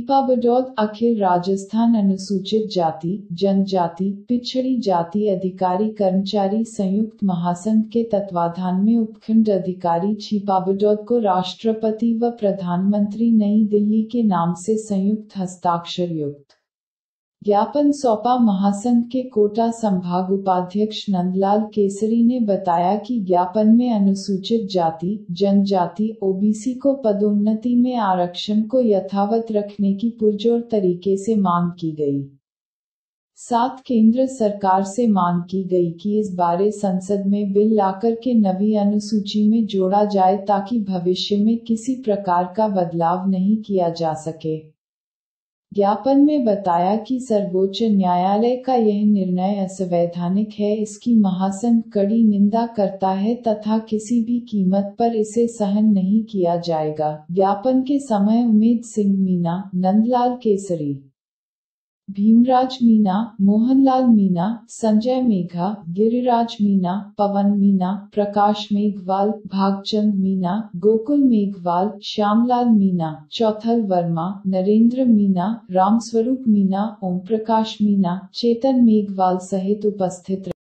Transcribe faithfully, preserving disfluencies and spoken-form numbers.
छिपा बड़ौद अखिल राजस्थान अनुसूचित जाति जनजाति पिछड़ी जाति अधिकारी कर्मचारी संयुक्त महासंघ के तत्वाधान में उपखंड अधिकारी छिपा बड़ौद को राष्ट्रपति व प्रधानमंत्री नई दिल्ली के नाम से संयुक्त हस्ताक्षर युक्त ज्ञापन सौंपा। महासंघ के कोटा संभाग उपाध्यक्ष नंदलाल केसरी ने बताया कि ज्ञापन में अनुसूचित जाति जनजाति ओबीसी को पदोन्नति में आरक्षण को यथावत रखने की पुरजोर तरीके से मांग की गई। साथ केंद्र सरकार से मांग की गई कि इस बारे संसद में बिल लाकर के नवी अनुसूची में जोड़ा जाए ताकि भविष्य में किसी प्रकार का बदलाव नहीं किया जा सके। ज्ञापन में बताया कि सर्वोच्च न्यायालय का यह निर्णय असंवैधानिक है, इसकी महासंघ कड़ी निंदा करता है तथा किसी भी कीमत पर इसे सहन नहीं किया जाएगा। ज्ञापन के समय उमेद सिंह मीणा, नंदलाल केसरी, भीमराज मीणा, मोहनलाल मीणा, संजय मेघा, गिरिराज मीणा, पवन मीणा, प्रकाश मेघवाल, भागचंद मीणा, गोकुल मेघवाल, श्यामलाल मीणा, चौथल वर्मा, नरेंद्र मीणा, रामस्वरूप मीणा, ओम प्रकाश मीणा, चेतन मेघवाल सहित उपस्थित